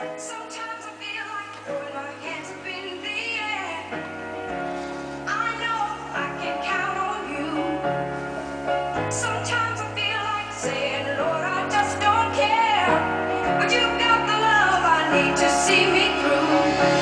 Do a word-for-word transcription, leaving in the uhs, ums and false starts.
Sometimes I feel like throwing my hands up in the air. I know I can count on you. Sometimes I feel like saying, Lord, I just don't care. But you've got the love I need to see me through.